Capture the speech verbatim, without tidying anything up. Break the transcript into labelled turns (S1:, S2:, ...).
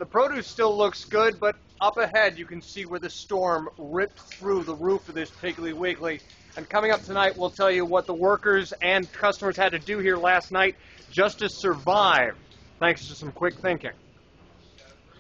S1: The produce still looks good, but up ahead you can see where the storm ripped through the roof of this Piggly Wiggly. And coming up tonight, we'll tell you what the workers and customers had to do here last night just to survive, thanks to some quick thinking.